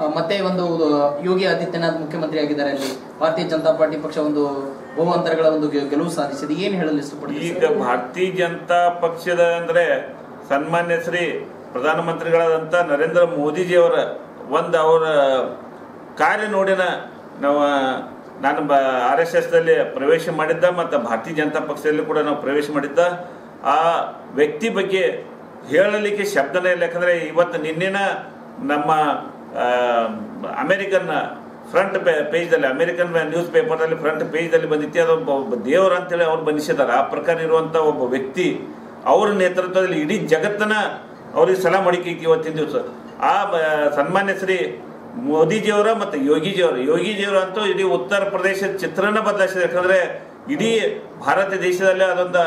ಮತ್ತೆ ಒಂದು ಯೋಗಿ ಆದಿತ್ಯನಾಥ್ ಮುಖ್ಯಮಂತ್ರಿ ಆಗಿದ್ದಾರೆ, ಅಲ್ಲಿ ಭಾರತೀಯ ಜನತಾ ಪಾರ್ಟಿ ಪಕ್ಷ ಒಂದು ಬಹುಮಂತರಗಳ ಒಂದು ಗೆಲುವು ಸಾಧಿಸಿದೆ. ಏನು ಹೇಳಲು ಇಷ್ಟಪಡ್ತೀವಿ? ಈಗ ಭಾರತೀಯ ಜನತಾ ಪಕ್ಷದ ಅಂದ್ರೆ ಸನ್ಮಾನ್ಯ ಶ್ರೀ ಪ್ರಧಾನಮಂತ್ರಿಗಳಾದಂಥ ನರೇಂದ್ರ ಮೋದಿಜಿಯವರ ಒಂದು ಅವರ ಕಾರ್ಯ ನೋಡಿನ ನಾವು ನಾನು ಬ ಆರ್ ಎಸ್ ಎಸ್ದಲ್ಲಿ ಪ್ರವೇಶ ಮಾಡಿದ್ದ ಮತ್ತು ಭಾರತೀಯ ಜನತಾ ಪಕ್ಷದಲ್ಲಿ ಕೂಡ ನಾವು ಪ್ರವೇಶ ಮಾಡಿದ್ದ. ಆ ವ್ಯಕ್ತಿ ಬಗ್ಗೆ ಹೇಳಲಿಕ್ಕೆ ಶಬ್ದನೇ ಇಲ್ಲ. ಯಾಕಂದರೆ ಇವತ್ತು ನಿನ್ನೆನ ನಮ್ಮ ಅಮೇರಿಕನ್ ಫ್ರಂಟ್ ಪೇಜ್ದಲ್ಲಿ ಅಮೇರಿಕನ್ ನ್ಯೂಸ್ ಪೇಪರ್ನಲ್ಲಿ ಫ್ರಂಟ್ ಪೇಜ್ದಲ್ಲಿ ಬಂದಿತ್ತು. ಅದೊಬ್ಬ ಒಬ್ಬ ದೇವರು ಅಂತೇಳಿ ಅವ್ರು ಬನ್ನಿಸಿದ್ದಾರೆ. ಆ ಪ್ರಕಾರ ಇರುವಂಥ ಒಬ್ಬ ವ್ಯಕ್ತಿ ಅವರ ನೇತೃತ್ವದಲ್ಲಿ ಇಡೀ ಜಗತ್ತನ್ನ ಅವ್ರಿಗೆ ಸಲಾಂ ಹೊಡಿಕೈತಿ ಇವತ್ತಿನ ದಿವಸ. ಆ ಸನ್ಮಾನ್ಯ ಶ್ರೀ ಮೋದಿಜಿಯವರ ಮತ್ತು ಯೋಗಿಜಿಯವರ ಯೋಗಿಜಿಯವರ ಅಂತೂ ಇಡೀ ಉತ್ತರ ಪ್ರದೇಶದ ಚಿತ್ರಣ ಬದಲಾಯಿಸಿದೆ. ಯಾಕಂದರೆ ಇಡೀ ಭಾರತ ದೇಶದಲ್ಲಿ ಅದೊಂದು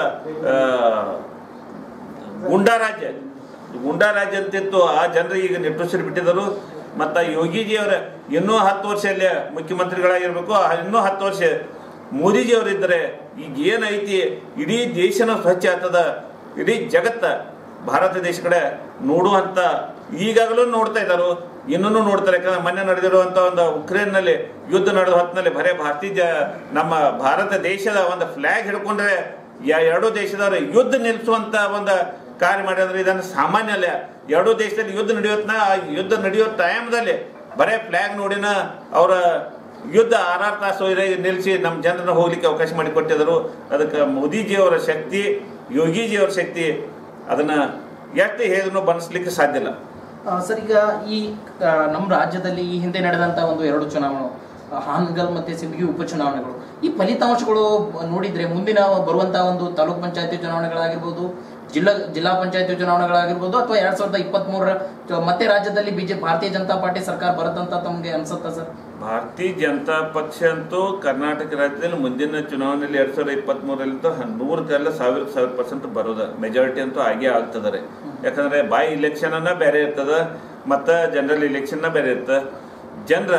ಗುಂಡಾ ರಾಜ್ಯ ಗುಂಡಾ ರಾಜ್ಯ ಅಂತಿತ್ತು. ಆ ಜನರಿಗೆ ಈಗ ನಿಟ್ಟುಸಿರು ಬಿಟ್ಟಿದ್ದರು. ಮತ್ತು ಯೋಗಿಜಿಯವರ ಇನ್ನೂ ಹತ್ತು ವರ್ಷ ಅಲ್ಲಿ ಮುಖ್ಯಮಂತ್ರಿಗಳಾಗಿರ್ಬೇಕು, ಇನ್ನೂ ಹತ್ತು ವರ್ಷ ಮೋದಿಜಿಯವರಿದ್ದರೆ ಈಗ ಏನೈತಿ ಇಡೀ ದೇಶನ ಸ್ವಚ್ಛ ಆಗ್ತದ. ಇಡೀ ಜಗತ್ತ ಭಾರತ ದೇಶ ಕಡೆ ನೋಡುವಂಥ ಈಗಾಗಲೂ ನೋಡ್ತಾ ಇದ್ದಾರೆ, ಇನ್ನೂ ನೋಡ್ತಾರೆ. ಯಾಕಂದ್ರೆ ಮೊನ್ನೆ ನಡೆದಿರುವಂಥ ಒಂದು ಉಕ್ರೇನ್ನಲ್ಲಿ ಯುದ್ಧ ನಡೆದ ಹೊತ್ತಿನಲ್ಲಿ ಬರೇ ಭಾರತೀಯ ಜ ನಮ್ಮ ಭಾರತ ದೇಶದ ಒಂದು ಫ್ಲಾಗ್ ಹಿಡ್ಕೊಂಡ್ರೆ ಎರಡೂ ದೇಶದವರು ಯುದ್ಧ ನಿಲ್ಲಿಸುವಂಥ ಒಂದು ಕಾರ್ಯ ಮಾಡಿದ್ರೆ ಇದನ್ನು ಸಾಮಾನ್ಯ ಅಲ್ಲ. ಎರಡೂ ದೇಶದಲ್ಲಿ ಯುದ್ಧ ನಡೆಯೋತ್ನ ಆ ಯುದ್ಧ ನಡೆಯೋ ಟೈಮ್ದಲ್ಲಿ ಬರೇ ಫ್ಲಾಗ್ ನೋಡಿನ ಅವರ ಯುದ್ಧ ಆರಾರು ತಾಸು ನಿಲ್ಲಿಸಿ ನಮ್ಮ ಜನರನ್ನ ಹೋಗ್ಲಿಕ್ಕೆ ಅವಕಾಶ ಮಾಡಿಕೊಟ್ಟಿದ್ದರು. ಅದಕ್ಕೆ ಮೋದಿಜಿಯವರ ಶಕ್ತಿ, ಯೋಗಿಜಿಯವರ ಶಕ್ತಿ ಅದನ್ನ ಎಷ್ಟು ಹೇಳಿದ್ರು ಬನ್ನಿಸ್ಲಿಕ್ಕೆ ಸಾಧ್ಯ ಇಲ್ಲ. ಸರ್, ಈಗ ಈ ನಮ್ಮ ರಾಜ್ಯದಲ್ಲಿ ಈ ಹಿಂದೆ ನಡೆದಂತ ಒಂದು ಎರಡು ಚುನಾವಣೆ, ಹಾನಗಲ್ ಮತ್ತೆ ಸಿಂದಗಿ ಉಪಚುನಾವಣೆಗಳು, ಈ ಫಲಿತಾಂಶಗಳು ನೋಡಿದ್ರೆ ಮುಂದಿನ ಬರುವಂತಹ ಒಂದು ತಾಲೂಕ್ ಪಂಚಾಯತಿ ಚುನಾವಣೆಗಳಾಗಿರ್ಬೋದು, ಜಿಲ್ಲಾ ಜಿಲ್ಲಾ ಪಂಚಾಯತಿ ಚುನಾವಣೆಗಳಾಗಿರ್ಬೋದು, ಅಥವಾ ಎರಡ್ ಸಾವಿರದ ಇಪ್ಪತ್ತ್ ಮೂರರ ಮತ್ತೆ ರಾಜ್ಯದಲ್ಲಿ ಬಿಜೆಪಿ ಭಾರತೀಯ ಜನತಾ ಪಾರ್ಟಿ ಸರ್ಕಾರ ಬರುತ್ತಂತ ತಮಗೆ ಅನ್ಸುತ್ತಾ ಸರ್? ಭಾರತೀಯ ಜನತಾ ಪಕ್ಷ ಅಂತೂ ಕರ್ನಾಟಕ ರಾಜ್ಯದಲ್ಲಿ ಮುಂದಿನ ಚುನಾವಣೆಯಲ್ಲಿ ಎರಡ್ ಸಾವಿರದ ಇಪ್ಪತ್ತ್ ಮೂರಲ್ಲಿಂತ ನೂರಕ್ಕೆಲ್ಲ ಸಾವಿರ ಸಾವಿರ ಪರ್ಸೆಂಟ್ ಬರೋದ ಮೆಜಾರಿಟಿ ಅಂತೂ ಆಗೇ ಆಗ್ತದೆ. ಯಾಕಂದ್ರೆ ಬಾಯ್ ಇಲೆಕ್ಷನ್ ಅನ್ನ ಬೇರೆ ಇರ್ತದ, ಮತ್ತ ಜನರಲ್ ಇಲೆಕ್ಷನ್ ಬೇರೆ ಇರ್ತದೆ. ಜನರ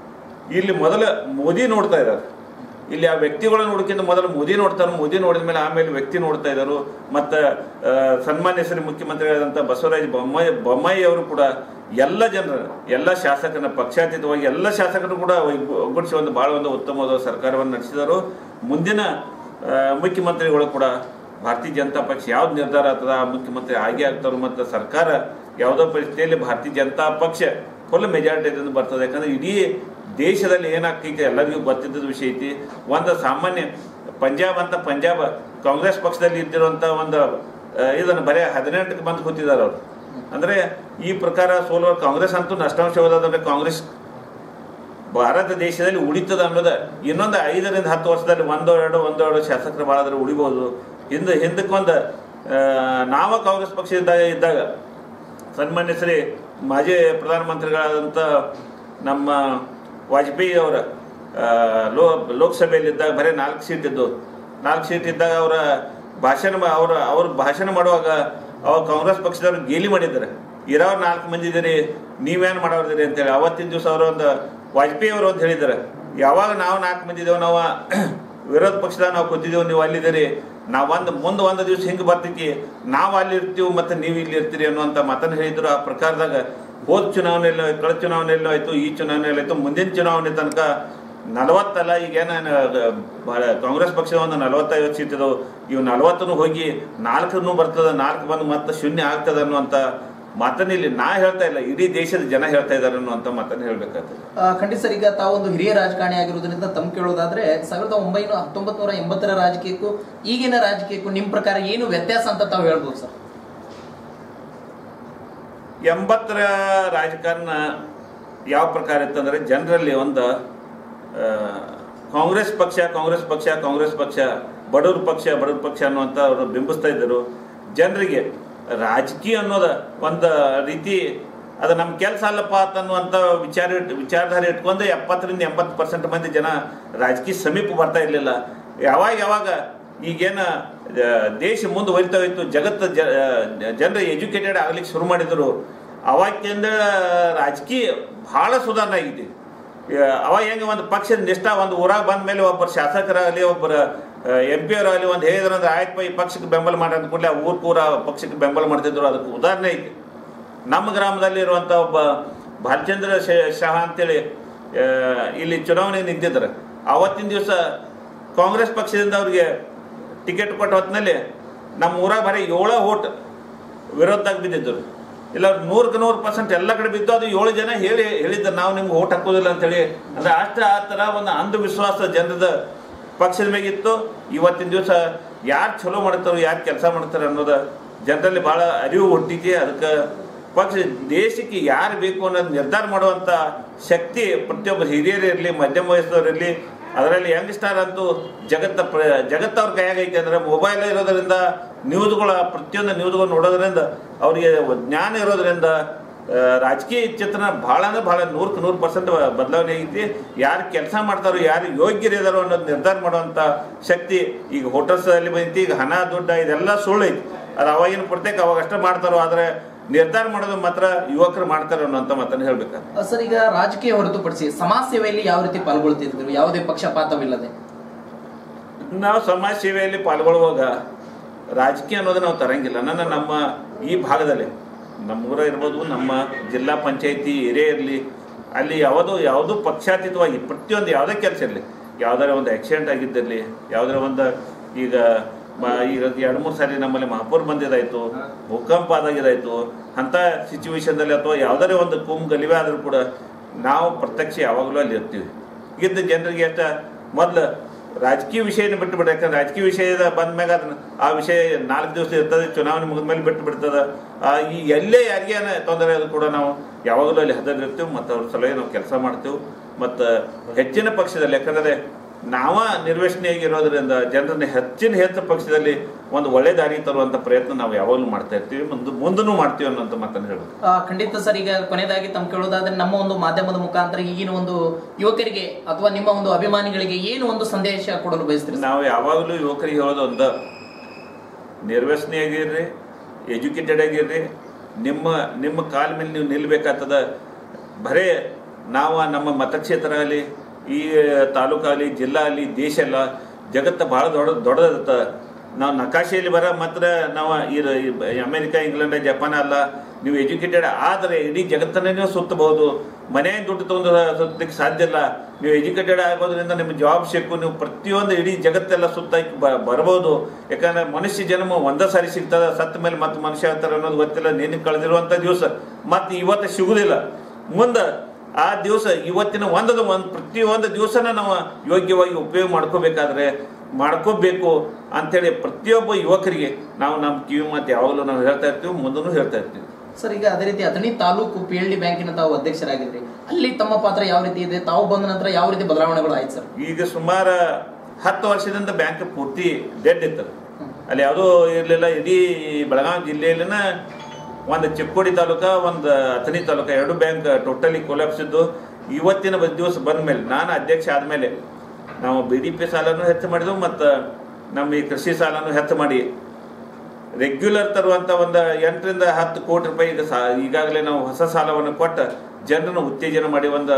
ಇಲ್ಲಿ ಮೊದಲ ಮೋದಿ ನೋಡ್ತಾ ಇದ್ದಾರೆ. ಇಲ್ಲಿ ಆ ವ್ಯಕ್ತಿಗಳ ನೋಡೋಕ್ಕಿಂತ ಮೊದಲು ಮೋದಿ ನೋಡ್ತಾರೆ. ಮೋದಿ ನೋಡಿದ ಮೇಲೆ ಆಮೇಲೆ ವ್ಯಕ್ತಿ ನೋಡ್ತಾ ಇದ್ದಾರೆ. ಮತ್ತು ಸನ್ಮಾನ್ಯ ಶ್ರೀ ಮುಖ್ಯಮಂತ್ರಿಗಳಾದಂಥ ಬಸವರಾಜ ಬೊಮ್ಮಾಯಿ ಬೊಮ್ಮಾಯಿ ಅವರು ಕೂಡ ಎಲ್ಲ ಜನರ ಎಲ್ಲ ಶಾಸಕರನ್ನ ಪಕ್ಷಾತೀತವಾಗಿ ಎಲ್ಲ ಶಾಸಕರು ಕೂಡ ಒಗ್ಗೂಡಿಸಿ ಒಂದು ಭಾಳ ಒಂದು ಉತ್ತಮವಾದ ಸರ್ಕಾರವನ್ನು ನಡೆಸಿದರು. ಮುಂದಿನ ಮುಖ್ಯಮಂತ್ರಿಗಳು ಕೂಡ ಭಾರತೀಯ ಜನತಾ ಪಕ್ಷ ಯಾವ್ದು ನಿರ್ಧಾರ ಆಗ್ತದ ಆ ಮುಖ್ಯಮಂತ್ರಿ ಆಗೇ ಆಗ್ತಾರೆ. ಮತ್ತು ಸರ್ಕಾರ ಯಾವುದೋ ಪರಿಸ್ಥಿತಿಯಲ್ಲಿ ಭಾರತೀಯ ಜನತಾ ಪಕ್ಷ ಫುಲ್ ಮೆಜಾರಿಟಿಯಿಂದ ಬರ್ತದೆ. ಯಾಕಂದ್ರೆ ಇಡೀ ದೇಶದಲ್ಲಿ ಏನಾಗ್ತೈತೆ ಎಲ್ಲರಿಗೂ ಗೊತ್ತಿದ್ದ ವಿಷಯ ಐತಿ. ಒಂದು ಸಾಮಾನ್ಯ ಪಂಜಾಬ್ ಅಂತ ಪಂಜಾಬ್ ಕಾಂಗ್ರೆಸ್ ಪಕ್ಷದಲ್ಲಿ ಇದ್ದಿರುವಂಥ ಒಂದು ಇದನ್ನು ಬರೀ ಹದಿನೆಂಟಕ್ಕೆ ಬಂದು ಕೂತಿದ್ದಾರೆ ಅವರು. ಅಂದರೆ ಈ ಪ್ರಕಾರ ಸೋಲುವ ಕಾಂಗ್ರೆಸ್ ಅಂತೂ ನಷ್ಟಾಂಶ ಹೋದಂದ್ರೆ ಕಾಂಗ್ರೆಸ್ ಭಾರತ ದೇಶದಲ್ಲಿ ಉಳಿತದ ಅನ್ನೋದು ಇನ್ನೊಂದು ಐದರಿಂದ ಹತ್ತು ವರ್ಷದಲ್ಲಿ ಒಂದೋ ಎರಡು ಒಂದೋ ಎರಡು ಶಾಸಕರು ಭಾಳಾದ್ರೆ ಉಳಿಬೋದು. ಹಿಂದೆ ಹಿಂದಕ್ಕೊಂದು ನಾವು ಕಾಂಗ್ರೆಸ್ ಪಕ್ಷ ಇದ್ದಾಗ ಇದ್ದಾಗ ಸನ್ಮಾನ್ಯ ಶ್ರೀ ಮಾಜಿ ಪ್ರಧಾನಮಂತ್ರಿಗಳಾದಂಥ ನಮ್ಮ ವಾಜಪೇಯಿ ಅವರ ಲೋ ಲೋಕಸಭೆಯಲ್ಲಿದ್ದಾಗ ಬರೀ ನಾಲ್ಕು ಸೀಟ್ ಇದ್ದು ನಾಲ್ಕು ಸೀಟ್ ಇದ್ದಾಗ ಅವರ ಭಾಷಣ ಅವರ ಅವ್ರ ಭಾಷಣ ಮಾಡುವಾಗ ಅವಾಗ ಕಾಂಗ್ರೆಸ್ ಪಕ್ಷದವ್ರು ಗೇಲಿ ಮಾಡಿದ್ದಾರೆ. ಇರೋರು ನಾಲ್ಕು ಮಂದಿ ಇದ್ದೀರಿ, ನೀವೇನು ಮಾಡೋದಿರಿ ಅಂತೇಳಿ. ಅವತ್ತಿನ ದಿವಸ ಅವರು ಒಂದು ವಾಜಪೇಯಿ ಅವರು ಅಂತ ಹೇಳಿದ್ದಾರೆ, ಯಾವಾಗ ನಾವು ನಾಲ್ಕು ಮಂದಿ ಇದ್ದೇವೆ, ನಾವು ವಿರೋಧ ಪಕ್ಷದಾಗ ನಾವು ಕೂತಿದ್ದೇವೆ, ನೀವು ಅಲ್ಲಿದ್ದೀರಿ, ನಾವು ಒಂದು ಮುಂದೆ ಒಂದು ದಿವಸ ಹಿಂಗೆ ಬರ್ತೈತಿ, ನಾವು ಅಲ್ಲಿ ಇರ್ತೀವಿ ಮತ್ತು ನೀವು ಇಲ್ಲಿ ಇರ್ತೀರಿ ಅನ್ನುವಂಥ ಮಾತನ್ನು ಹೇಳಿದ್ರು. ಆ ಪ್ರಕಾರದಾಗ ಹೋದ ಚುನಾವಣೆಯಲ್ಲೂ ಕಳೆದ ಚುನಾವಣೆಯಲ್ಲೂ ಆಯಿತು, ಈ ಚುನಾವಣೆಯಲ್ಲಿ ಆಯಿತು, ಮುಂದಿನ ಚುನಾವಣೆ ತನಕ ನಲವತ್ತಲ್ಲ ಈಗೇನ ಕಾಂಗ್ರೆಸ್ ಪಕ್ಷದ ಒಂದು ನಲವತ್ತೈವತ್ತು ಸೀಟ್ ಇದಾವೆ. ಇವು ನಲವತ್ತನ್ನು ಹೋಗಿ ನಾಲ್ಕನ್ನು ಬರ್ತದೆ, ನಾಲ್ಕು ಬಂದು ಮತ್ತೆ ಶೂನ್ಯ ಆಗ್ತದೆ ಅನ್ನುವಂಥ ಮಾತನ್ನ ಇಲ್ಲಿ ನಾ ಹೇಳ್ತಾ ಇಲ್ಲ, ಇಡೀ ದೇಶದ ಜನ ಹೇಳ್ತಾ ಇದ್ದಾರೆ ಅನ್ನುವಂಥ ಮಾತನ್ನು ಹೇಳ್ಬೇಕಾಗ್ತದೆ. ಖಂಡಿತ ಸರ್, ಈಗ ತಾವು ಒಂದು ಹಿರಿಯ ರಾಜಕಾರಣಿ ಆಗಿರೋದ್ರಿಂದ ತಮ್ಮ ಕೇಳೋದಾದ್ರೆ ಸಾವಿರದ ಒಂಬೈನೂರ ಹತ್ತೊಂಬತ್ ನೂರ ಎಂಬತ್ತರ ರಾಜಕೀಯಕ್ಕೂ ಈಗಿನ ರಾಜಕೀಯಕ್ಕೂ ನಿಮ್ಮ ಪ್ರಕಾರ ಏನು ವ್ಯತ್ಯಾಸ ಅಂತ ತಾವು ಹೇಳ್ಬೋದು ಸರ್? ಎಂಬತ್ತರ ರಾಜಕಾರಣ ಯಾವ ಪ್ರಕಾರ ಇತ್ತಂದ್ರೆ ಜನರಲ್ಲಿ ಒಂದು ಕಾಂಗ್ರೆಸ್ ಪಕ್ಷ ಕಾಂಗ್ರೆಸ್ ಪಕ್ಷ ಕಾಂಗ್ರೆಸ್ ಪಕ್ಷ ಬಡವ್ರ ಪಕ್ಷ ಬಡವ್ರ ಪಕ್ಷ ಅನ್ನುವಂಥ ಅವರು ಬಿಂಬಿಸ್ತಾ ಇದ್ದರು. ಜನರಿಗೆ ರಾಜಕೀಯ ಅನ್ನೋದ ಒಂದು ರೀತಿ ಅದು ನಮ್ಮ ಕೆಲಸ ಅಲ್ಲಪ್ಪ ಅನ್ನುವಂಥ ವಿಚಾರ ವಿಚಾರಧಾರೆ ಇಟ್ಕೊಂಡು ಎಪ್ಪತ್ತರಿಂದ ಎಂಬತ್ತು ಪರ್ಸೆಂಟ್ ಮಂದಿ ಜನ ರಾಜಕೀಯ ಸಮೀಪ ಬರ್ತಾ ಇರಲಿಲ್ಲ. ಯಾವಾಗ ಯಾವಾಗ ಈಗೇನು ದೇಶ ಮುಂದೆ ಒಯ್ತಾ ಹೋಯ್ತು, ಜಗತ್ತು ಜನರು ಎಜುಕೇಟೆಡ್ ಆಗ್ಲಿಕ್ಕೆ ಶುರು ಮಾಡಿದರು, ಅವಾಗಿಂದ ರಾಜಕೀಯ ಭಾಳ ಸುಧಾರಣೆ ಆಗಿದೆ. ಅವಾಗ ಹೆಂಗೆ ಒಂದು ಪಕ್ಷದ ನಿಷ್ಠ ಒಂದು ಊರಾಗ ಬಂದ ಮೇಲೆ ಒಬ್ಬರು ಶಾಸಕರಾಗಲಿ ಒಬ್ಬರು ಎಂ ಪಿ ಅವರಾಗಲಿ ಒಂದು ಹೇಳಿದ್ರಂದ್ರೆ ಆಯ್ತು ಈ ಪಕ್ಷಕ್ಕೆ ಬೆಂಬಲ ಮಾಡಿ ಅಂದ ಕೂಡಲೇ ಊರು ಪೂರ ಪಕ್ಷಕ್ಕೆ ಬೆಂಬಲ ಮಾಡ್ತಿದ್ರು. ಅದಕ್ಕೆ ಉದಾಹರಣೆ ಐತಿ. ನಮ್ಮ ಗ್ರಾಮದಲ್ಲಿ ಇರುವಂಥ ಒಬ್ಬ ಭಾಲಚಂದ್ರ ಶಹಾ ಅಂತೇಳಿ ಇಲ್ಲಿ ಚುನಾವಣೆಗೆ ನಿಂತಿದ್ದಾರೆ. ಆವತ್ತಿನ ದಿವಸ ಕಾಂಗ್ರೆಸ್ ಪಕ್ಷದಿಂದ ಅವ್ರಿಗೆ ಟಿಕೆಟ್ ಕೊಟ್ಟ ಹೊತ್ತಿನಲ್ಲಿ ನಮ್ಮ ಊರಾಗ ಬರೀ ಏಳು ಓಟ್ ವಿರೋಧದಾಗ ಬಿದ್ದಿದ್ದರು. ಇಲ್ಲ ನೂರಕ್ಕೆ ನೂರು ಪರ್ಸೆಂಟ್ ಎಲ್ಲ ಕಡೆ ಬಿದ್ದು ಅದು ಏಳು ಜನ ಹೇಳಿ ಹೇಳಿದ್ದಾರೆ ನಾವು ನಿಮ್ಗೆ ಓಟ್ ಹಾಕೋದಿಲ್ಲ ಅಂತೇಳಿ. ಅಂದರೆ ಅಷ್ಟು ಆ ಥರ ಒಂದು ಅಂಧವಿಶ್ವಾಸ ಜನರದ ಪಕ್ಷದ ಮೇಗಿತ್ತು. ಇವತ್ತಿನ ದಿವಸ ಯಾರು ಚಲೋ ಮಾಡ್ತಾರೋ ಯಾರು ಕೆಲಸ ಮಾಡ್ತಾರೆ ಅನ್ನೋದು ಜನರಲ್ಲಿ ಭಾಳ ಅರಿವು ಹುಟ್ಟಿಕೆ. ಅದಕ್ಕೆ ಪಕ್ಷ ದೇಶಕ್ಕೆ ಯಾರು ಬೇಕು ಅನ್ನೋದು ನಿರ್ಧಾರ ಮಾಡುವಂಥ ಶಕ್ತಿ ಪ್ರತಿಯೊಬ್ಬರು ಹಿರಿಯರು ಇರಲಿ, ಮಧ್ಯಮ ವಯಸ್ಸದವ್ರು ಇರಲಿ, ಅದರಲ್ಲಿ ಯಂಗ್ ಸ್ಟಾರ್ ಅಂತೂ ಜಗತ್ತ ಪ್ರ ಜಗತ್ತವ್ರ ಕೈಯಾಗೈತೆ. ಅಂದರೆ ಮೊಬೈಲ್ ಇರೋದರಿಂದ ನ್ಯೂಸ್ಗಳ ಪ್ರತಿಯೊಂದು ನ್ಯೂಸ್ಗಳು ನೋಡೋದ್ರಿಂದ ಅವರಿಗೆ ಜ್ಞಾನ ಇರೋದ್ರಿಂದ ರಾಜಕೀಯ ಚಿತ್ರಣ ಭಾಳ ಅಂದ್ರೆ ಭಾಳ ನೂರಕ್ಕೆ ನೂರು ಪರ್ಸೆಂಟ್ ಬದಲಾವಣೆ ಆಗೈತಿ. ಯಾರು ಕೆಲಸ ಮಾಡ್ತಾರೋ ಯಾರು ಯೋಗ್ಯರಿದಾರೋ ಅನ್ನೋದು ನಿರ್ಧಾರ ಮಾಡುವಂಥ ಶಕ್ತಿ ಈಗ ಹೋಟೆಲ್ಸಲ್ಲಿ ಬಂದೈತಿ. ಈಗ ಹಣ ದುಡ್ಡು ಇದೆಲ್ಲ ಸುಳ್ಳು ಐತಿ. ಅದು ಅವಾಗಿನ ಪ್ರತ್ಯೇಕ ಅವಾಗ ಅಷ್ಟೇ ಮಾಡ್ತಾರೋ, ಆದರೆ ನಿರ್ಧಾರ ಮಾಡೋದು ಮಾತ್ರ ಯುವಕರು ಮಾಡ್ತಾರೆ ಅನ್ನೋಂಥ ಮಾತನ್ನು ಹೇಳ್ಬೇಕಾದ್ರೆ. ಸರ್, ಈಗ ರಾಜಕೀಯ ಹೊರತುಪಡಿಸಿ ಸಮಾಜ ಸೇವೆಯಲ್ಲಿ ಯಾವ ರೀತಿ ಪಾಲ್ಗೊಳ್ತಿದ್ರು, ಯಾವುದೇ ಪಕ್ಷಪಾತವಿಲ್ಲದೆ? ನಾವು ಸಮಾಜ ಸೇವೆಯಲ್ಲಿ ಪಾಲ್ಗೊಳ್ಳುವಾಗ ರಾಜಕೀಯ ಅನ್ನೋದು ನಾವು ತರಂಗಿಲ್ಲ. ನನ್ನ ನಮ್ಮ ಈ ಭಾಗದಲ್ಲಿ ನಮ್ಮೂರ ಇರ್ಬೋದು, ನಮ್ಮ ಜಿಲ್ಲಾ ಪಂಚಾಯತಿ ಏರಿಯಾ ಇರಲಿ, ಅಲ್ಲಿ ಯಾವುದೋ ಯಾವುದೂ ಪಕ್ಷಾತೀತವಾಗಿ ಪ್ರತಿಯೊಂದು ಯಾವುದೇ ಕೆಲಸ ಇರಲಿ, ಯಾವುದಾರ ಒಂದು ಆಕ್ಸಿಡೆಂಟ್ ಆಗಿದ್ದಿರಲಿ, ಯಾವುದಾರ ಒಂದು ಈಗ ಈಗ ಎರಡು ಮೂರು ಸಾರಿ ನಮ್ಮಲ್ಲಿ ಮಹಾಪೌರ್ ಬಂದಿದ್ದಾಯಿತು, ಭೂಕಂಪ ಆದಾಗಿದ್ದಾಯಿತು, ಅಂಥ ಸಿಚುವೇಶನ್ದಲ್ಲಿ ಅಥವಾ ಯಾವುದಾರೇ ಒಂದು ಕುಂಭ ಗಲಿವೆ ಆದರೂ ಕೂಡ ನಾವು ಪ್ರತ್ಯಕ್ಷ ಯಾವಾಗಲೂ ಅಲ್ಲಿ ಇರ್ತೀವಿ. ಇದ್ದ ಜನರಿಗೆ ಅಷ್ಟ ಮೊದಲು ರಾಜಕೀಯ ವಿಷಯನ ಬಿಟ್ಟು ಬಿಡ. ಯಾಕಂದ್ರೆ ರಾಜಕೀಯ ವಿಷಯದ ಬಂದ ಮ್ಯಾಗ ಅದನ್ನ ಆ ವಿಷಯ ನಾಲ್ಕು ದಿವಸ ಇರ್ತದೆ, ಚುನಾವಣೆ ಮುಗಿದ ಮೇಲೆ ಬಿಟ್ಟು ಬಿಡ್ತದೆ. ಈ ಎಲ್ಲೇ ಯಾರಿಗೇನ ತೊಂದರೆ ಅದು ಕೂಡ ನಾವು ಯಾವಾಗಲೂ ಅಲ್ಲಿ ಹದರಿರ್ತೀವಿ ಮತ್ತು ಅವ್ರ ಸಲಹೆ ನಾವು ಕೆಲಸ ಮಾಡ್ತೀವಿ. ಮತ್ತು ಹೆಚ್ಚಿನ ಪಕ್ಷದಲ್ಲಿ ಯಾಕಂದರೆ ನಾವ ನಿರ್ವಹಣೆಯಾಗಿರೋದ್ರಿಂದ ಜನರನ್ನ ಹೆಚ್ಚಿನ ಹೆಚ್ಚು ಪಕ್ಷದಲ್ಲಿ ಒಂದು ಒಳ್ಳೆ ದಾರಿ ತರುವಂತ ಪ್ರಯತ್ನ ನಾವು ಯಾವಾಗಲೂ ಮಾಡ್ತಾ ಇರ್ತೀವಿ, ಮುಂದೆ ಮುಂದೂ ಮಾಡ್ತೀವಿ ಅನ್ನೋಂಥ ಮಾತನ್ನು ಹೇಳೋದು. ಖಂಡಿತ ಸರ್. ಈಗ ಕೊನೆಯದಾಗಿ ತಮ್ಮ ಕೇಳೋದಾದ್ರೆ ನಮ್ಮ ಒಂದು ಮಾಧ್ಯಮದ ಮುಖಾಂತರ ಈಗಿನ ಒಂದು ಯುವಕರಿಗೆ ಅಥವಾ ನಿಮ್ಮ ಒಂದು ಅಭಿಮಾನಿಗಳಿಗೆ ಏನು ಒಂದು ಸಂದೇಶ ಕೊಡಲು ಬಯಸ್ತೀರಿ? ನಾವು ಯಾವಾಗಲೂ ಯುವಕರಿಗೆ ಹೇಳೋದು ಒಂದು, ನಿರ್ವಹಣೆಯಾಗಿರ್ರಿ, ಎಜುಕೇಟೆಡ್ ಆಗಿರ್ರಿ, ನಿಮ್ಮ ನಿಮ್ಮ ಕಾಲ ಮೇಲೆ ನೀವು ನಿಲ್ಬೇಕಾಗ್ತದ. ಬರೇ ನಾವು ನಮ್ಮ ಮತಕ್ಷೇತ್ರ ಆಗಲಿ, ಈ ತಾಲೂಕಾಗಲಿ, ಜಿಲ್ಲಾ ಆಗಲಿ, ದೇಶ ಎಲ್ಲ ಜಗತ್ತು ಭಾಳ ದೊಡ್ಡ ದೊಡ್ಡದಿರುತ್ತೆ. ನಾವು ನಕಾಶೆಯಲ್ಲಿ ಬರ ಮಾತ್ರ ನಾವು ಈ ಅಮೇರಿಕಾ, ಇಂಗ್ಲೆಂಡ್, ಜಪಾನ್ ಅಲ್ಲ. ನೀವು ಎಜುಕೇಟೆಡ್ ಆದರೆ ಇಡೀ ಜಗತ್ತನ್ನೇ ನೀವು ಸುತ್ತಬಹುದು. ಮನೆಯಿಂದ ದುಡ್ಡು ತೊಗೊಂಡು ಸುತ್ತಲಿಕ್ಕೆ ಸಾಧ್ಯ ಇಲ್ಲ. ನೀವು ಎಜುಕೇಟೆಡ್ ಆಗೋದ್ರಿಂದ ನಿಮ್ಗೆ ಜಾಬ್ ಸಿಕ್ಕು, ನೀವು ಪ್ರತಿಯೊಂದು ಇಡೀ ಜಗತ್ತೆಲ್ಲ ಸುತ್ತ ಬ ಬರ್ಬೋದು. ಯಾಕಂದರೆ ಮನುಷ್ಯ ಜನ್ಮ ಒಂದೇ ಸಾರಿ ಸಿಗ್ತದೆ, ಸತ್ತ ಮೇಲೆ ಮತ್ತೆ ಮನುಷ್ಯ ಆಗ್ತಾರೆ ಅನ್ನೋದು ಗೊತ್ತಿಲ್ಲ. ನಿನಗೆ ಕಳೆದಿರುವಂಥ ದಿವಸ ಮತ್ತು ಇವತ್ತು ಸಿಗುವುದಿಲ್ಲ. ಮುಂದೆ ಆ ದಿವಸ ಇವತ್ತಿನ ಒಂದದ ಒಂದು ಪ್ರತಿಯೊಂದು ದಿವಸನ ನಾವು ಯೋಗ್ಯವಾಗಿ ಉಪಯೋಗ ಮಾಡ್ಕೋಬೇಕಾದ್ರೆ ಮಾಡ್ಕೋಬೇಕು ಅಂಥೇಳಿ ಪ್ರತಿಯೊಬ್ಬ ಯುವಕರಿಗೆ ನಾವು ನಮ್ಮ ಕಿವಿ ಮಾತು ಯಾವಾಗಲೂ ನಾವು ಹೇಳ್ತಾ ಇರ್ತೀವಿ, ಮುಂದೂ ಹೇಳ್ತಾ ಇರ್ತೀವಿ. ಸರ್, ಈಗ ಅದೇ ರೀತಿ ಅಥಣಿ ತಾಲೂಕು ಪಿ ಎಲ್ ಡಿ ಬ್ಯಾಂಕಿನ ತಾವು ಅಧ್ಯಕ್ಷರಾಗಿದ್ರಿ, ಅಲ್ಲಿ ತಮ್ಮ ಪಾತ್ರ ಯಾವ ರೀತಿ ಇದೆ? ತಾವು ಬಂದ ನಂತರ ಯಾವ ರೀತಿ ಬದಲಾವಣೆಗಳು ಆಯ್ತು ಸರ್? ಈಗ ಸುಮಾರು ಹತ್ತು ವರ್ಷದಿಂದ ಬ್ಯಾಂಕ್ ಪೂರ್ತಿ ಡೆಡ್ ಇತ್ತು. ಅಲ್ಲಿ ಯಾವುದೂ ಇರಲಿಲ್ಲ. ಇಡೀ ಬೆಳಗಾವಿ ಜಿಲ್ಲೆಯಲ್ಲಿನ ಒಂದು ಚಿಕ್ಕೋಡಿ ತಾಲೂಕ, ಒಂದು ಅಥಣಿ ತಾಲೂಕ, ಎರಡು ಬ್ಯಾಂಕ್ ಟೋಟಲಿ ಕೊಲಾಪ್ಸ್ ಇದ್ದು. ಇವತ್ತಿನ ದಿವಸ ಬಂದ ಮೇಲೆ ನಾನು ಅಧ್ಯಕ್ಷ ಆದಮೇಲೆ ನಾವು ಬಿ ಡಿ ಪಿ ಸಾಲನೂ ಹೆಚ್ಚು ಮಾಡಿದೆವು ಮತ್ತು ನಮ್ಮ ಈ ಕೃಷಿ ಸಾಲನೂ ಹೆಚ್ಚು ಮಾಡಿ ರೆಗ್ಯುಲರ್ ತರುವಂಥ ಒಂದು ಎಂಟರಿಂದ ಹತ್ತು ಕೋಟಿ ರೂಪಾಯಿ ಈಗ ಸಾ ಈಗಾಗಲೇ ನಾವು ಹೊಸ ಸಾಲವನ್ನು ಕೊಟ್ಟು ಜನರನ್ನು ಉತ್ತೇಜನ ಮಾಡಿ ಒಂದು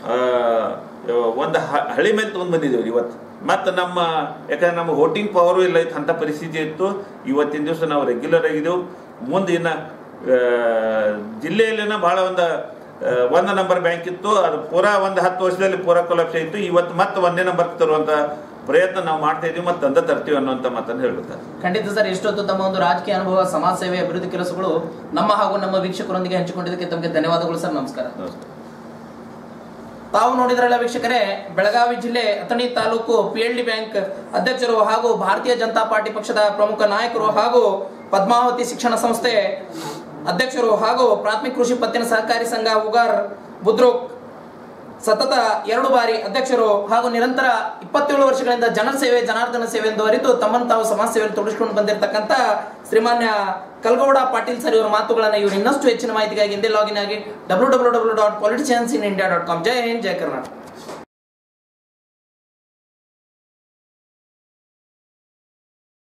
ಒಂದು ಹಳಿ ಮೇಲೆ ತೊಗೊಂಡು ಬಂದಿದ್ದೇವೆ ಇವತ್ತು. ಮತ್ತು ನಮ್ಮ ಯಾಕಂದ್ರೆ ನಮ್ಮ ವೋಟಿಂಗ್ ಪವರು ಇಲ್ಲ ಇತ್ತು, ಅಂಥ ಪರಿಸ್ಥಿತಿ ಇತ್ತು. ಇವತ್ತಿನ ದಿವಸ ನಾವು ರೆಗ್ಯುಲರ್ ಆಗಿದ್ದೆವು. ಮುಂದೆ ಇನ್ನು ಜಿಲ್ಲೆಯಲ್ಲಿನ ಭಾಳ ಒಂದು ಒಂದು ನಂಬರ್ ಬ್ಯಾಂಕ್ ಇತ್ತು, ಅದು ಪೂರಾ ಒಂದು ಹತ್ತು ವರ್ಷದಲ್ಲಿ ಪೂರಾ ಕೊಲಾಪ್ಸ್ ಇತ್ತು. ಇವತ್ತು ಮತ್ತೆ ಒಂದೇ ನಂಬರ್ ತರುವಂಥ ಪ್ರಯತ್ನ ನಾವು ಮಾಡ್ತಾ ಇದೀವಿ ಮತ್ತು ತಂದೆ ತರ್ತೀವಿ ಅನ್ನುವಂಥ ಮಾತನ್ನು ಹೇಳುತ್ತಾರೆ. ಖಂಡಿತ ಸರ್, ಎಷ್ಟೊತ್ತು ತಮ್ಮ ಒಂದು ರಾಜಕೀಯ ಅನುಭವ, ಸಮಾಜ ಸೇವೆ, ಅಭಿವೃದ್ಧಿ ಕೆಲಸಗಳು ನಮ್ಮ ಹಾಗೂ ನಮ್ಮ ವೀಕ್ಷಕರೊಂದಿಗೆ ಹಂಚಿಕೊಂಡಿದ್ದಕ್ಕೆ ತಮಗೆ ಧನ್ಯವಾದಗಳು ಸರ್. ನಮಸ್ಕಾರ. ನಮಸ್ಕಾರ. ತಾವು ನೋಡಿದ್ರಲ್ಲ ವೀಕ್ಷಕರೇ, ಬೆಳಗಾವಿ ಜಿಲ್ಲೆ ಅಥಣಿ ತಾಲೂಕು ಪಿ ಎಲ್ ಡಿ ಬ್ಯಾಂಕ್ ಅಧ್ಯಕ್ಷರು ಹಾಗೂ ಭಾರತೀಯ ಜನತಾ ಪಾರ್ಟಿ ಪಕ್ಷದ ಪ್ರಮುಖ ನಾಯಕರು ಹಾಗೂ ಪದ್ಮಾವತಿ ಶಿಕ್ಷಣ ಸಂಸ್ಥೆ ಅಧ್ಯಕ್ಷರು ಹಾಗೂ ಪ್ರಾಥಮಿಕ ಕೃಷಿ ಪತ್ತಿನ ಸಹಕಾರಿ ಸಂಘ ಉಗಾರ್ ಬುದ್ರೋಕ್ ಸತತ ಎರಡು ಬಾರಿ ಅಧ್ಯಕ್ಷರು ಹಾಗೂ ನಿರಂತರ ಇಪ್ಪತ್ತೇಳು ವರ್ಷಗಳಿಂದ ಜನರ ಸೇವೆ, ಜನಾರ್ದನ ಸೇವೆ ಎಂದು ಅರಿತು ತಮ್ಮನ್ನು ತಾವು ಸಮಾಜ ಸೇವೆಯಲ್ಲಿ ತೊಡಗಿಸಿಕೊಂಡು ಬಂದಿರತಕ್ಕಂಥ ಶ್ರೀಮಾನ್ಯ ಕಲ್ಗೌಡ ಪಾಟೀಲ್ ಸರ್ ಇವರ ಮಾತುಗಳನ್ನು ಇವರು ಇನ್ನಷ್ಟು ಹೆಚ್ಚಿನ ಮಾಹಿತಿಗಾಗಿ ಹಿಂದೆ ಲಾಗಿನ್ ಆಗಿ W W W dot politicians in India dot com. Jai Hind, Jai Karnataka.